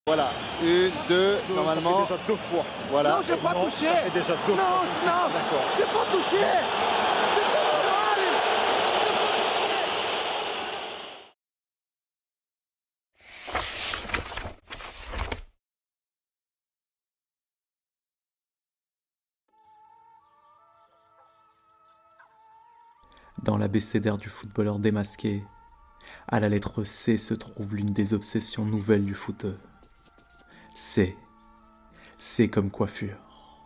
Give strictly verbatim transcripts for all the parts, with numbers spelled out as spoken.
Voilà, une, deux, Non, normalement. ça fait déjà deux fois. Voilà. Non, j'ai pas Non, touché. ça fait déjà deux Non, fois. non, D'accord. j'ai pas touché. C'est pas normal. Dans l'abécédaire du footballeur démasqué, à la lettre C se trouve l'une des obsessions nouvelles du footeux. C. C comme coiffure.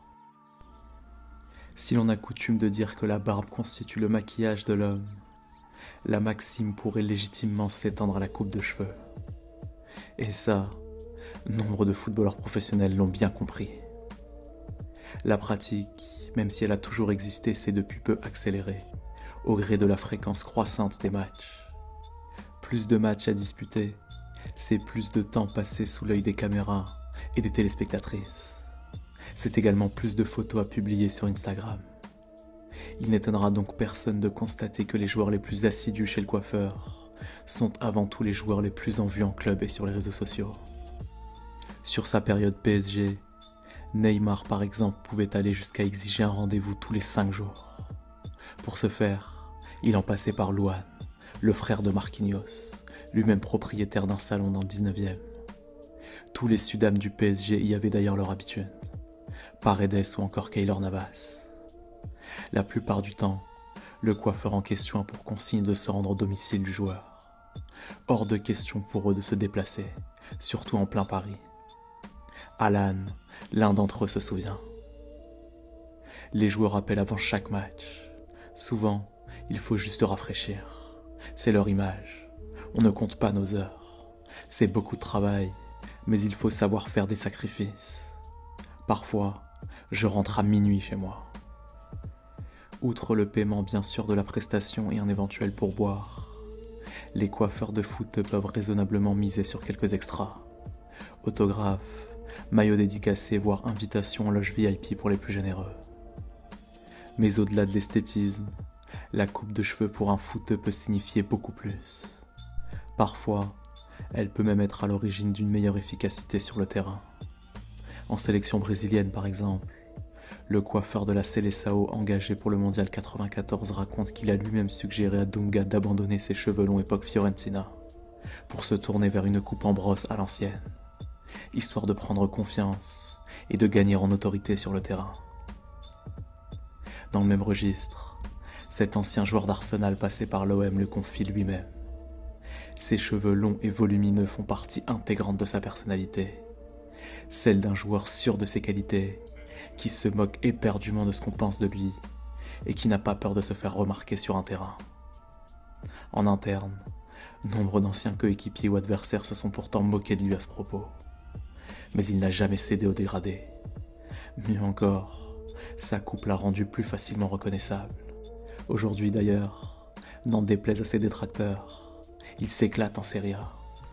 Si l'on a coutume de dire que la barbe constitue le maquillage de l'homme, la maxime pourrait légitimement s'étendre à la coupe de cheveux. Et ça, nombre de footballeurs professionnels l'ont bien compris. La pratique, même si elle a toujours existé, s'est depuis peu accélérée, au gré de la fréquence croissante des matchs. Plus de matchs à disputer, c'est plus de temps passé sous l'œil des caméras et des téléspectatrices. C'est également plus de photos à publier sur Instagram. Il n'étonnera donc personne de constater que les joueurs les plus assidus chez le coiffeur sont avant tout les joueurs les plus en vue en club et sur les réseaux sociaux. Sur sa période P S G, Neymar par exemple pouvait aller jusqu'à exiger un rendez-vous tous les cinq jours. Pour ce faire, il en passait par Luan, le frère de Marquinhos, lui-même propriétaire d'un salon dans le dix-neuvième. Tous les Sudam du P S G y avaient d'ailleurs leur habitude, Paredes ou encore Keylor Navas. La plupart du temps, le coiffeur en question a pour consigne de se rendre au domicile du joueur. Hors de question pour eux de se déplacer, surtout en plein Paris. Alan, l'un d'entre eux se souvient. Les joueurs appellent avant chaque match. Souvent, il faut juste rafraîchir. C'est leur image. On ne compte pas nos heures. C'est beaucoup de travail, mais il faut savoir faire des sacrifices. Parfois, je rentre à minuit chez moi. Outre le paiement bien sûr de la prestation et un éventuel pourboire, les coiffeurs de foot peuvent raisonnablement miser sur quelques extras. Autographes, maillots dédicacés, voire invitations en loge V I P pour les plus généreux. Mais au-delà de l'esthétisme, la coupe de cheveux pour un footeux peut signifier beaucoup plus. Parfois, elle peut même être à l'origine d'une meilleure efficacité sur le terrain. En sélection brésilienne par exemple, le coiffeur de la Seleção engagé pour le mondial quatre-vingt-quatorze raconte qu'il a lui-même suggéré à Dunga d'abandonner ses cheveux longs époque Fiorentina pour se tourner vers une coupe en brosse à l'ancienne, histoire de prendre confiance et de gagner en autorité sur le terrain. Dans le même registre, cet ancien joueur d'Arsenal passé par l'O M le confie lui-même. Ses cheveux longs et volumineux font partie intégrante de sa personnalité, celle d'un joueur sûr de ses qualités, qui se moque éperdument de ce qu'on pense de lui et qui n'a pas peur de se faire remarquer sur un terrain. En interne, nombre d'anciens coéquipiers ou adversaires se sont pourtant moqués de lui à ce propos. Mais il n'a jamais cédé au dégradé. Mieux encore, sa coupe l'a rendu plus facilement reconnaissable. Aujourd'hui d'ailleurs, n'en déplaise à ses détracteurs, il s'éclate en Serie A.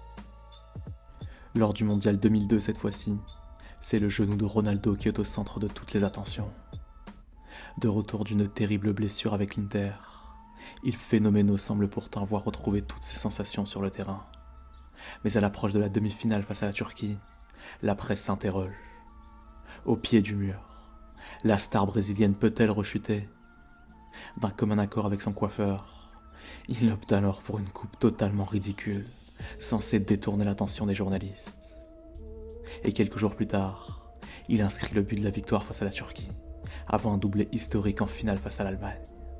Lors du mondial deux mille deux cette fois-ci, c'est le genou de Ronaldo qui est au centre de toutes les attentions. De retour d'une terrible blessure avec l'Inter, il phénoménal semble pourtant avoir retrouvé toutes ses sensations sur le terrain. Mais à l'approche de la demi-finale face à la Turquie, la presse s'interroge. Au pied du mur, la star brésilienne peut-elle rechuter ? D'un commun accord avec son coiffeur, il opte alors pour une coupe totalement ridicule, censée détourner l'attention des journalistes. Et quelques jours plus tard, il inscrit le but de la victoire face à la Turquie, avant un doublé historique en finale face à l'Allemagne.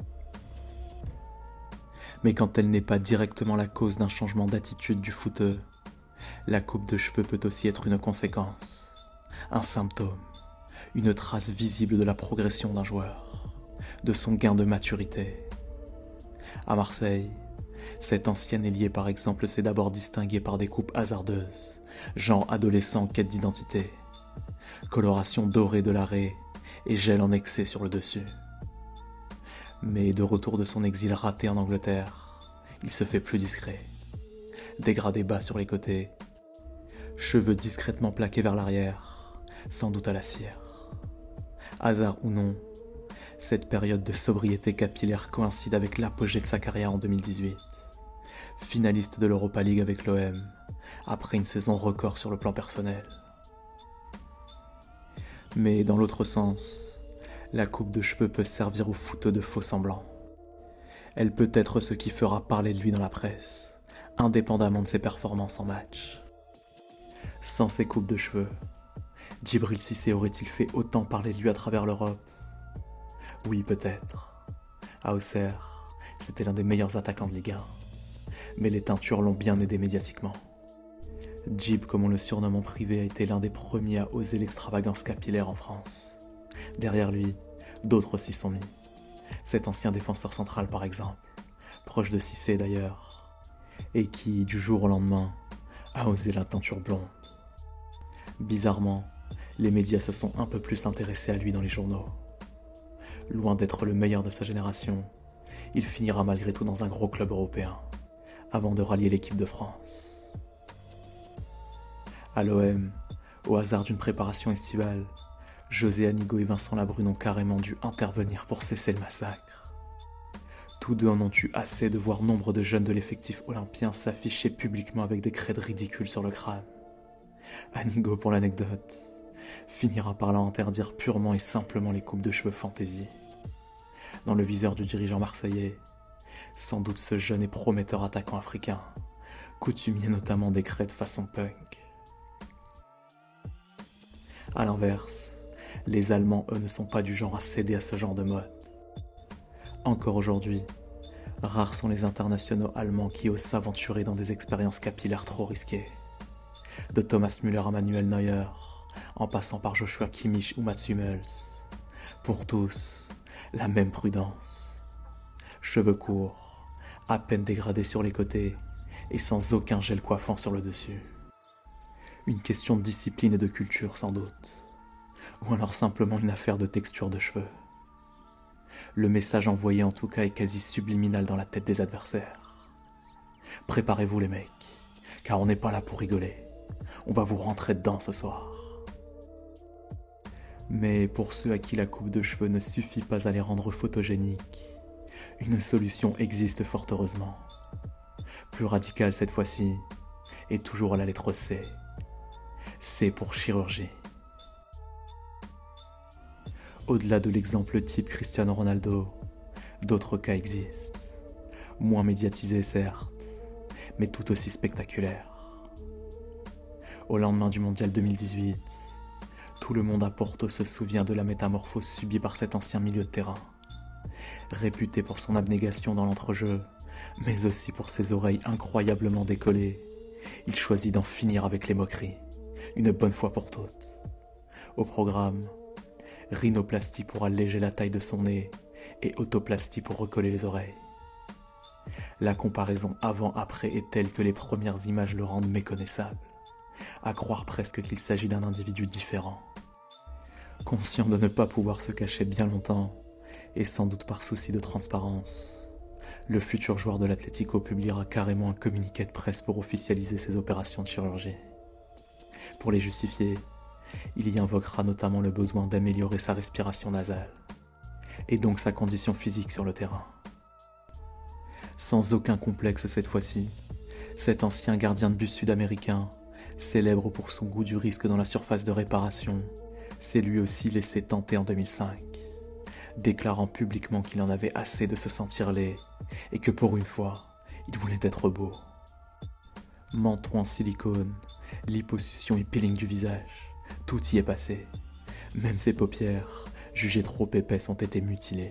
Mais quand elle n'est pas directement la cause d'un changement d'attitude du footeux, la coupe de cheveux peut aussi être une conséquence, un symptôme, une trace visible de la progression d'un joueur, de son gain de maturité. À Marseille, cet ancien ailier par exemple s'est d'abord distingué par des coupes hasardeuses, genre adolescent en quête d'identité, coloration dorée de l'arrêt et gel en excès sur le dessus. Mais de retour de son exil raté en Angleterre, il se fait plus discret, dégradé bas sur les côtés, cheveux discrètement plaqués vers l'arrière, sans doute à la cire. Hasard ou non, cette période de sobriété capillaire coïncide avec l'apogée de sa carrière en deux mille dix-huit. Finaliste de l'Europa League avec l'O M, après une saison record sur le plan personnel. Mais dans l'autre sens, la coupe de cheveux peut servir au footeux de faux semblants. Elle peut être ce qui fera parler de lui dans la presse, indépendamment de ses performances en match. Sans ses coupes de cheveux, Djibril Cissé aurait-il fait autant parler de lui à travers l'Europe? Oui, peut-être. À Auxerre, c'était l'un des meilleurs attaquants de Ligue un. Mais les teintures l'ont bien aidé médiatiquement. Djib, comme on le surnomme en privé, a été l'un des premiers à oser l'extravagance capillaire en France. Derrière lui, d'autres s'y sont mis. Cet ancien défenseur central par exemple, proche de Cissé d'ailleurs, et qui, du jour au lendemain, a osé la teinture blonde. Bizarrement, les médias se sont un peu plus intéressés à lui dans les journaux. Loin d'être le meilleur de sa génération, il finira malgré tout dans un gros club européen, avant de rallier l'équipe de France. À l'O M, au hasard d'une préparation estivale, José Anigo et Vincent Labrune ont carrément dû intervenir pour cesser le massacre. Tous deux en ont eu assez de voir nombre de jeunes de l'effectif olympien s'afficher publiquement avec des crêtes ridicules sur le crâne. Anigo, pour l'anecdote, finira par leur interdire purement et simplement les coupes de cheveux fantaisie. Dans le viseur du dirigeant marseillais, sans doute ce jeune et prometteur attaquant africain, coutumier notamment des crêtes façon punk. A l'inverse, les Allemands, eux, ne sont pas du genre à céder à ce genre de mode. Encore aujourd'hui, rares sont les internationaux allemands qui osent s'aventurer dans des expériences capillaires trop risquées. De Thomas Müller à Manuel Neuer, en passant par Joshua Kimmich ou Mats Hummels. Pour tous, la même prudence. Cheveux courts, à peine dégradés sur les côtés et sans aucun gel coiffant sur le dessus. Une question de discipline et de culture sans doute. Ou alors simplement une affaire de texture de cheveux. Le message envoyé en tout cas est quasi subliminal dans la tête des adversaires. Préparez-vous les mecs, car on n'est pas là pour rigoler. On va vous rentrer dedans ce soir. Mais pour ceux à qui la coupe de cheveux ne suffit pas à les rendre photogéniques, une solution existe fort heureusement. Plus radicale cette fois-ci, et toujours à la lettre C. C pour chirurgie. Au-delà de l'exemple type Cristiano Ronaldo, d'autres cas existent. Moins médiatisés certes, mais tout aussi spectaculaires. Au lendemain du mondial deux mille dix-huit, tout le monde à Porto se souvient de la métamorphose subie par cet ancien milieu de terrain. Réputé pour son abnégation dans l'entrejeu, mais aussi pour ses oreilles incroyablement décollées, il choisit d'en finir avec les moqueries, une bonne fois pour toutes. Au programme, rhinoplastie pour alléger la taille de son nez et otoplastie pour recoller les oreilles. La comparaison avant-après est telle que les premières images le rendent méconnaissable, à croire presque qu'il s'agit d'un individu différent. Conscient de ne pas pouvoir se cacher bien longtemps, et sans doute par souci de transparence, le futur joueur de l'Atlético publiera carrément un communiqué de presse pour officialiser ses opérations de chirurgie. Pour les justifier, il y invoquera notamment le besoin d'améliorer sa respiration nasale, et donc sa condition physique sur le terrain. Sans aucun complexe cette fois-ci, cet ancien gardien de but sud-américain, célèbre pour son goût du risque dans la surface de réparation, s'est lui aussi laissé tenter en deux mille cinq, déclarant publiquement qu'il en avait assez de se sentir laid et que pour une fois, il voulait être beau. Menton en silicone, liposuction et peeling du visage, tout y est passé. Même ses paupières, jugées trop épaisses, ont été mutilées.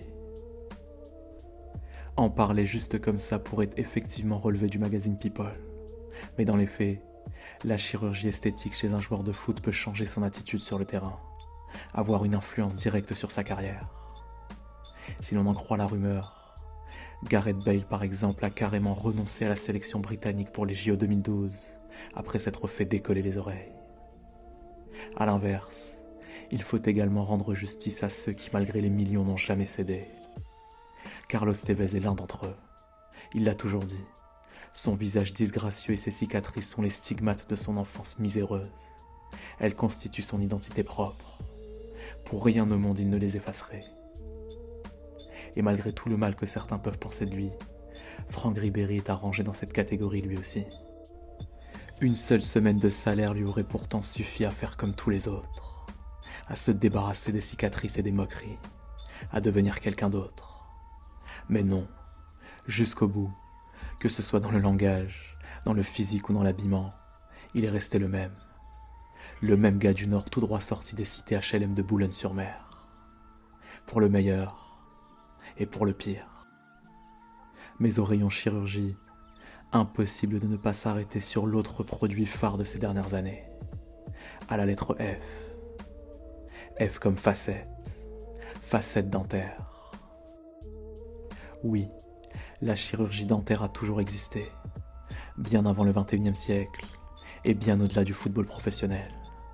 En parler juste comme ça pourrait effectivement relever du magazine People. Mais dans les faits, la chirurgie esthétique chez un joueur de foot peut changer son attitude sur le terrain, avoir une influence directe sur sa carrière. Si l'on en croit la rumeur, Gareth Bale par exemple a carrément renoncé à la sélection britannique pour les J O deux mille douze, après s'être fait décoller les oreilles. A l'inverse, il faut également rendre justice à ceux qui malgré les millions n'ont jamais cédé. Carlos Tevez est l'un d'entre eux. Il l'a toujours dit. Son visage disgracieux et ses cicatrices sont les stigmates de son enfance miséreuse. Elles constituent son identité propre. Pour rien au monde il ne les effacerait. Et malgré tout le mal que certains peuvent penser de lui, Franck Ribéry est arrangé dans cette catégorie lui aussi. Une seule semaine de salaire lui aurait pourtant suffi à faire comme tous les autres, à se débarrasser des cicatrices et des moqueries, à devenir quelqu'un d'autre. Mais non, jusqu'au bout, que ce soit dans le langage, dans le physique ou dans l'habillement, il est resté le même. Le même gars du Nord tout droit sorti des cités H L M de Boulogne-sur-Mer. Pour le meilleur et pour le pire. Mais au rayon chirurgie, impossible de ne pas s'arrêter sur l'autre produit phare de ces dernières années. À la lettre F. F comme facette. Facette dentaire. Oui, la chirurgie dentaire a toujours existé, bien avant le vingt et unième siècle, et bien au-delà du football professionnel.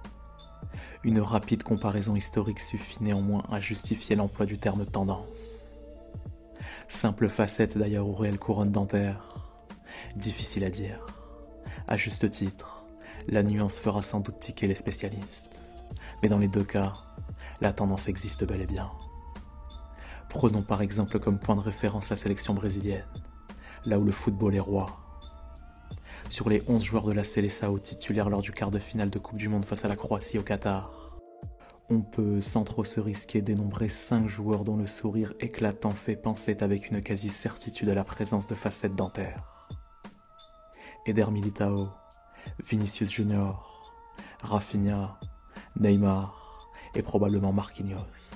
Une rapide comparaison historique suffit néanmoins à justifier l'emploi du terme tendance. Simple facette d'ailleurs ou réelle couronne dentaire, difficile à dire. À juste titre, la nuance fera sans doute tiquer les spécialistes. Mais dans les deux cas, la tendance existe bel et bien. Prenons par exemple comme point de référence la sélection brésilienne, là où le football est roi. Sur les onze joueurs de la Seleção titulaires lors du quart de finale de Coupe du Monde face à la Croatie au Qatar, on peut sans trop se risquer dénombrer cinq joueurs dont le sourire éclatant fait penser avec une quasi-certitude à la présence de facettes dentaires. Eder Militão, Vinicius Junior, Rafinha, Neymar et probablement Marquinhos.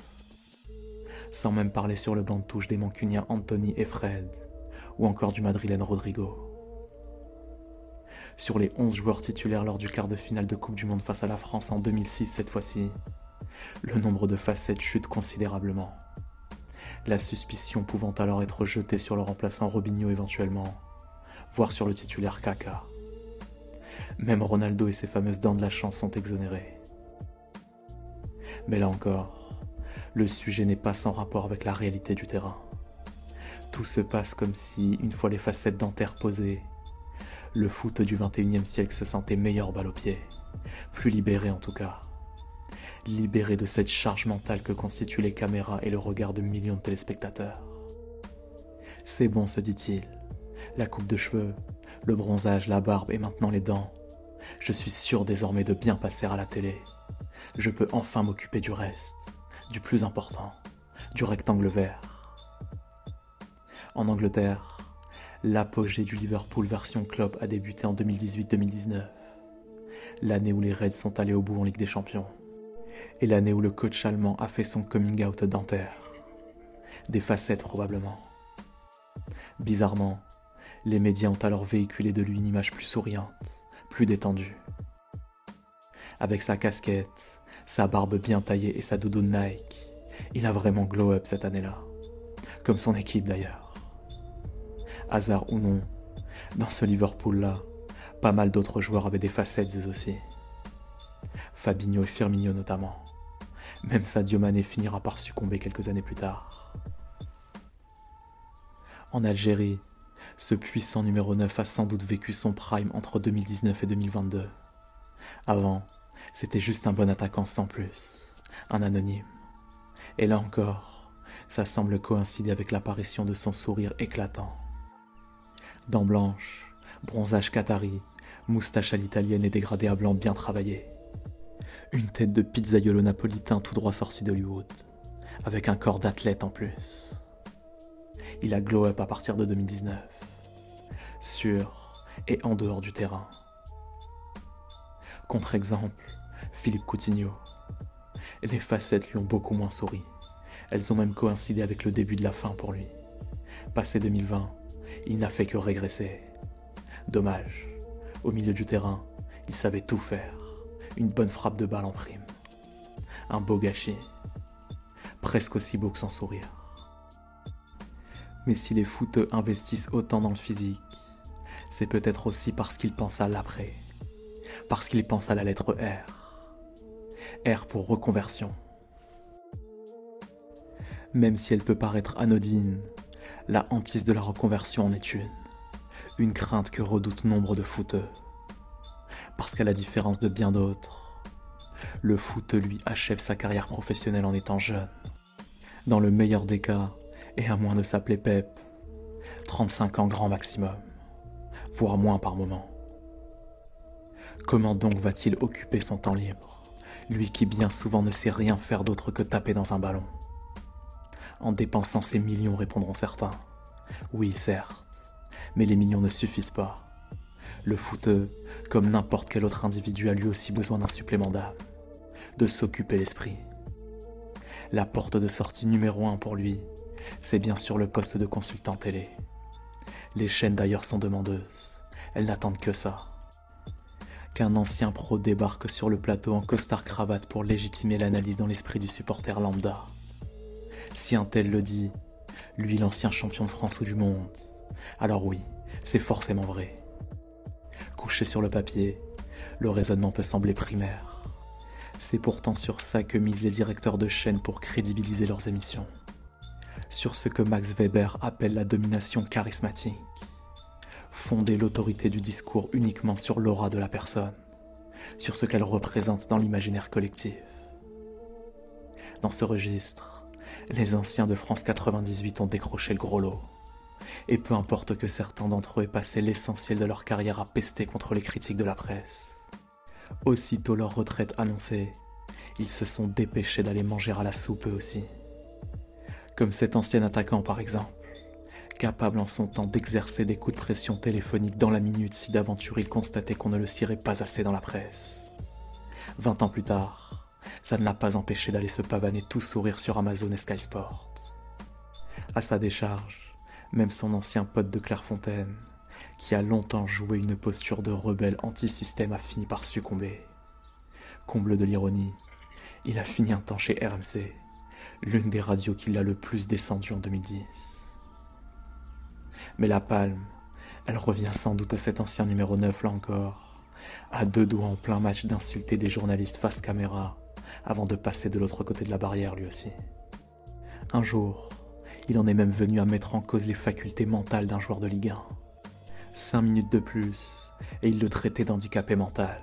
Sans même parler sur le banc de touche des Mancuniens Anthony et Fred, ou encore du Madrilène Rodrigo. Sur les onze joueurs titulaires lors du quart de finale de Coupe du Monde face à la France en deux mille six cette fois-ci, le nombre de facettes chute considérablement. La suspicion pouvant alors être jetée sur le remplaçant Robinho éventuellement, voire sur le titulaire Kaka. Même Ronaldo et ses fameuses dents de la chance sont exonérés. Mais là encore, le sujet n'est pas sans rapport avec la réalité du terrain. Tout se passe comme si, une fois les facettes dentaires posées, le foot du vingt et unième siècle se sentait meilleur balle au pied, plus libéré en tout cas. Libéré de cette charge mentale que constituent les caméras et le regard de millions de téléspectateurs. C'est bon, se dit-il, la coupe de cheveux, le bronzage, la barbe et maintenant les dents. Je suis sûr désormais de bien passer à la télé. Je peux enfin m'occuper du reste, du plus important, du rectangle vert. En Angleterre, l'apogée du Liverpool version Klopp a débuté en deux mille dix-huit deux mille dix-neuf, l'année où les Reds sont allés au bout en Ligue des Champions, et l'année où le coach allemand a fait son coming out dentaire. Des facettes probablement. Bizarrement, les médias ont alors véhiculé de lui une image plus souriante, plus détendue. Avec sa casquette, sa barbe bien taillée et sa doudoune Nike, il a vraiment glow up cette année-là, comme son équipe d'ailleurs. Hasard ou non, dans ce Liverpool-là, pas mal d'autres joueurs avaient des facettes eux aussi. Fabinho et Firmino notamment. Même Sadio Mané finira par succomber quelques années plus tard. En Algérie, ce puissant numéro neuf a sans doute vécu son prime entre deux mille dix-neuf et deux mille vingt-deux. Avant, c'était juste un bon attaquant sans plus, un anonyme. Et là encore, ça semble coïncider avec l'apparition de son sourire éclatant. Dents blanches, bronzage qatari, moustache à l'italienne et dégradé à blanc bien travaillé. Une tête de pizzaiolo napolitain tout droit sorti d'Hollywood, avec un corps d'athlète en plus. Il a glow up à partir de deux mille dix-neuf, sur et en dehors du terrain. Contre-exemple, Philippe Coutinho. Les facettes lui ont beaucoup moins souri. Elles ont même coïncidé avec le début de la fin pour lui. Passé deux mille vingt, il n'a fait que régresser. Dommage, au milieu du terrain, il savait tout faire. Une bonne frappe de balle en prime. Un beau gâchis. Presque aussi beau que son sourire. Mais si les footeux investissent autant dans le physique, c'est peut-être aussi parce qu'ils pensent à l'après. Parce qu'ils pensent à la lettre R. R pour reconversion. Même si elle peut paraître anodine, la hantise de la reconversion en est une. Une crainte que redoutent nombre de footeux. Parce qu'à la différence de bien d'autres, le foot, lui, achève sa carrière professionnelle en étant jeune. Dans le meilleur des cas, et à moins de s'appeler Pep, trente-cinq ans grand maximum, voire moins par moment. Comment donc va-t-il occuper son temps libre, lui qui bien souvent ne sait rien faire d'autre que taper dans un ballon? En dépensant ses millions, répondront certains. Oui, certes, mais les millions ne suffisent pas. Le footeux, comme n'importe quel autre individu, a lui aussi besoin d'un supplément d'âme, de s'occuper l'esprit. La porte de sortie numéro un pour lui, c'est bien sûr le poste de consultant télé. Les chaînes d'ailleurs sont demandeuses, elles n'attendent que ça. Qu'un ancien pro débarque sur le plateau en costard-cravate pour légitimer l'analyse dans l'esprit du supporter lambda. Si un tel le dit, lui l'ancien champion de France ou du monde, alors oui, c'est forcément vrai. Couché sur le papier, le raisonnement peut sembler primaire. C'est pourtant sur ça que misent les directeurs de chaînes pour crédibiliser leurs émissions. Sur ce que Max Weber appelle la domination charismatique. Fonder l'autorité du discours uniquement sur l'aura de la personne, sur ce qu'elle représente dans l'imaginaire collectif. Dans ce registre, les anciens de France quatre-vingt-dix-huit ont décroché le gros lot. Et peu importe que certains d'entre eux aient passé l'essentiel de leur carrière à pester contre les critiques de la presse. Aussitôt leur retraite annoncée, ils se sont dépêchés d'aller manger à la soupe eux aussi. Comme cet ancien attaquant par exemple, capable en son temps d'exercer des coups de pression téléphonique dans la minute si d'aventure il constatait qu'on ne le cirait pas assez dans la presse. Vingt ans plus tard, ça ne l'a pas empêché d'aller se pavaner tout sourire sur Amazon et Sky Sport. À sa décharge, même son ancien pote de Clairefontaine, qui a longtemps joué une posture de rebelle anti-système, a fini par succomber. Comble de l'ironie, il a fini un temps chez R M C, l'une des radios qui l'a le plus descendu en deux mille dix. Mais la palme, elle revient sans doute à cet ancien numéro neuf là encore, à deux doigts en plein match d'insulter des journalistes face caméra, avant de passer de l'autre côté de la barrière lui aussi. Un jour, il en est même venu à mettre en cause les facultés mentales d'un joueur de Ligue un. Cinq minutes de plus, et il le traitait d'handicapé mental.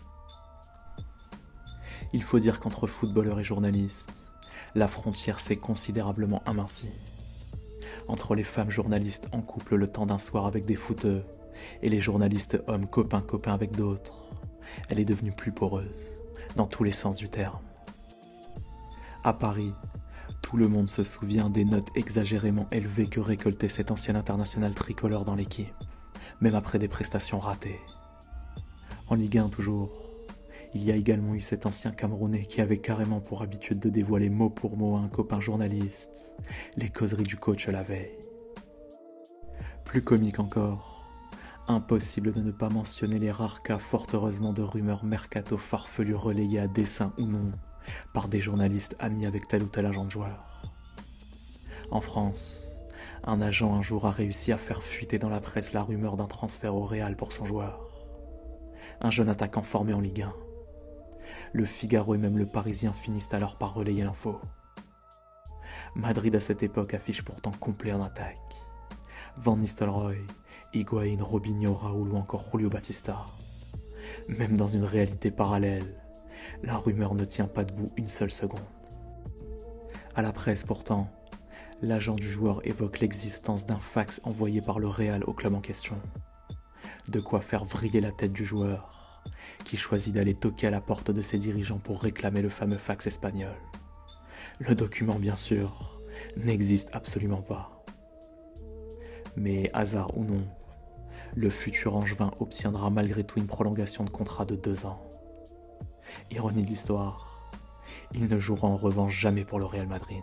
Il faut dire qu'entre footballeurs et journalistes, la frontière s'est considérablement amincie. Entre les femmes journalistes en couple le temps d'un soir avec des footeux et les journalistes hommes copains-copains avec d'autres, elle est devenue plus poreuse, dans tous les sens du terme. À Paris, tout le monde se souvient des notes exagérément élevées que récoltait cet ancien international tricolore dans l'équipe, même après des prestations ratées. En Ligue un toujours, il y a également eu cet ancien Camerounais qui avait carrément pour habitude de dévoiler mot pour mot à un copain journaliste les causeries du coach la veille. Plus comique encore, impossible de ne pas mentionner les rares cas fort heureusement de rumeurs mercato farfelues relayées à dessein ou non par des journalistes amis avec tel ou tel agent de joueur. En France, un agent un jour a réussi à faire fuiter dans la presse la rumeur d'un transfert au Real pour son joueur. Un jeune attaquant formé en Ligue un. Le Figaro et même le Parisien finissent alors par relayer l'info. Madrid à cette époque affiche pourtant complet en attaque. Van Nistelrooy, Higuaín, Robinho, Raúl ou encore Julio Batista. Même dans une réalité parallèle, la rumeur ne tient pas debout une seule seconde. À la presse pourtant, l'agent du joueur évoque l'existence d'un fax envoyé par le Real au club en question. De quoi faire vriller la tête du joueur, qui choisit d'aller toquer à la porte de ses dirigeants pour réclamer le fameux fax espagnol. Le document, bien sûr, n'existe absolument pas. Mais hasard ou non, le futur Angevin obtiendra malgré tout une prolongation de contrat de deux ans. Ironie de l'histoire, il ne jouera en revanche jamais pour le Real Madrid.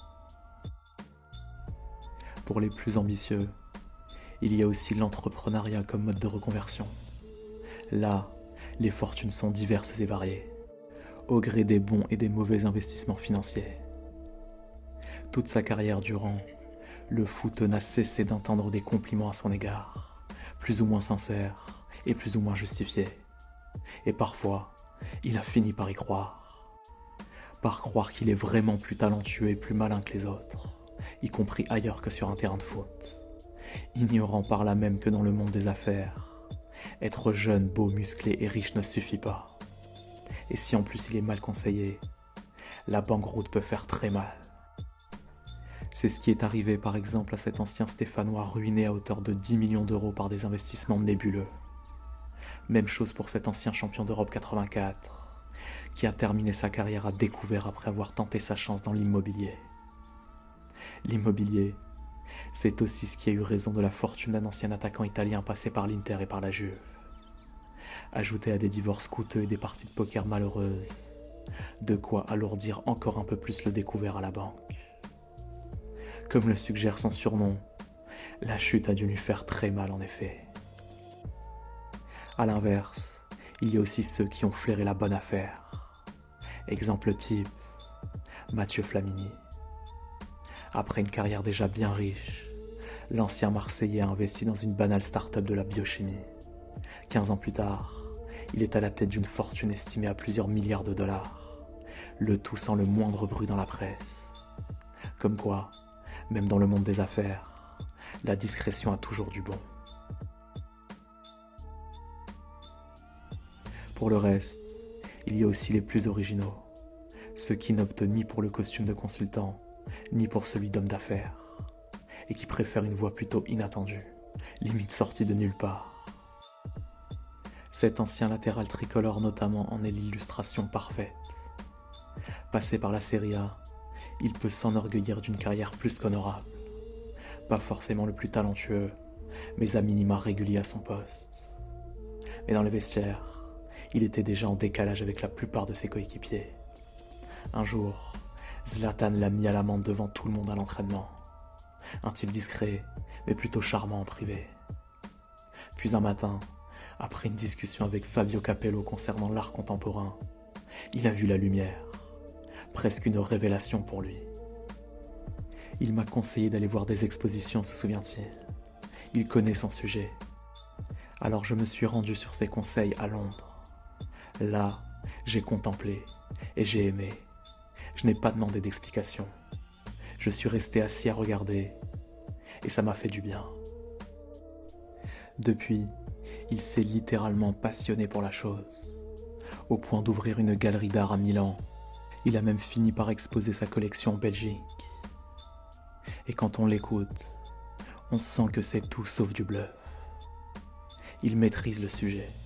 Pour les plus ambitieux, il y a aussi l'entrepreneuriat comme mode de reconversion. Là, les fortunes sont diverses et variées, au gré des bons et des mauvais investissements financiers. Toute sa carrière durant, le foot n'a cessé d'entendre des compliments à son égard, plus ou moins sincères et plus ou moins justifiés. Et parfois, il a fini par y croire. Par croire qu'il est vraiment plus talentueux et plus malin que les autres, y compris ailleurs que sur un terrain de foot. Ignorant par là même que dans le monde des affaires, être jeune, beau, musclé et riche ne suffit pas. Et si en plus il est mal conseillé, la banqueroute peut faire très mal. C'est ce qui est arrivé par exemple à cet ancien Stéphanois ruiné à hauteur de dix millions d'euros par des investissements nébuleux. Même chose pour cet ancien champion d'Europe quatre-vingt-quatre, qui a terminé sa carrière à découvert après avoir tenté sa chance dans l'immobilier. L'immobilier, c'est aussi ce qui a eu raison de la fortune d'un ancien attaquant italien passé par l'Inter et par la Juve. Ajouté à des divorces coûteux et des parties de poker malheureuses, de quoi alourdir encore un peu plus le découvert à la banque. Comme le suggère son surnom, la chute a dû lui faire très mal en effet. A l'inverse, il y a aussi ceux qui ont flairé la bonne affaire. Exemple type, Mathieu Flamini. Après une carrière déjà bien riche, l'ancien Marseillais a investi dans une banale start-up de la biochimie. quinze ans plus tard, il est à la tête d'une fortune estimée à plusieurs milliards de dollars, le tout sans le moindre bruit dans la presse. Comme quoi, même dans le monde des affaires, la discrétion a toujours du bon. Pour le reste, il y a aussi les plus originaux, ceux qui n'optent ni pour le costume de consultant, ni pour celui d'homme d'affaires, et qui préfèrent une voie plutôt inattendue, limite sortie de nulle part. Cet ancien latéral tricolore notamment en est l'illustration parfaite. Passé par la Serie A, il peut s'enorgueillir d'une carrière plus qu'honorable. Pas forcément le plus talentueux, mais à minima régulier à son poste. Mais dans les vestiaires, il était déjà en décalage avec la plupart de ses coéquipiers. Un jour, Zlatan l'a mis à l'amende devant tout le monde à l'entraînement. Un type discret, mais plutôt charmant en privé. Puis un matin, après une discussion avec Fabio Capello concernant l'art contemporain, il a vu la lumière. Presque une révélation pour lui. Il m'a conseillé d'aller voir des expositions, se souvient-il. Il connaît son sujet. Alors je me suis rendu sur ses conseils à Londres. Là, j'ai contemplé et j'ai aimé. Je n'ai pas demandé d'explication. Je suis resté assis à regarder et ça m'a fait du bien. Depuis, il s'est littéralement passionné pour la chose, au point d'ouvrir une galerie d'art à Milan. Il a même fini par exposer sa collection en Belgique. Et quand on l'écoute, on sent que c'est tout sauf du bluff. Il maîtrise le sujet.